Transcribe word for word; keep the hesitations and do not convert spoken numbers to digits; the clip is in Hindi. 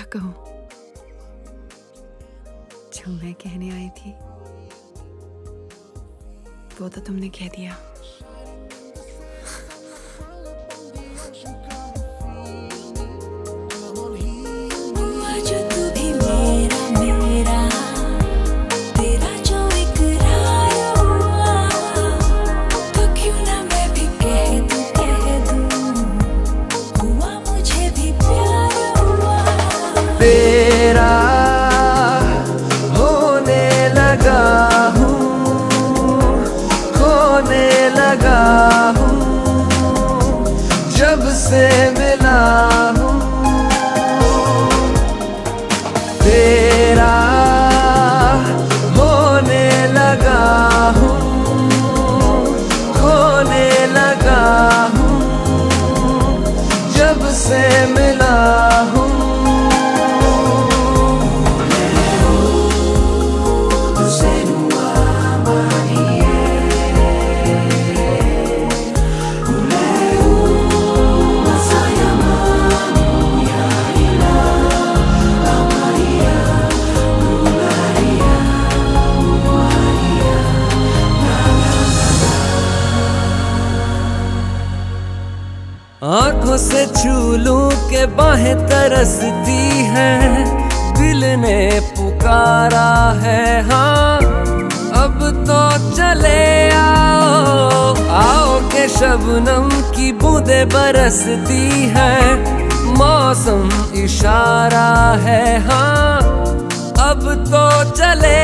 क्या कहूं, जो मैं कहने आई थी वो तो तुमने कह दिया। तेरा होने लगा हूँ, खोने लगा हूँ, जब से मिला हूँ। तेरा होने लगा हूँ, खोने लगा हूँ, जब से मिला हूँ। आंखों से छू लूं के बाहें तरसती हैं, दिल ने पुकारा है हाँ, अब तो चले आओ, आओ के शबनम की बूंदें बरसती हैं, मौसम इशारा है हाँ, अब तो चले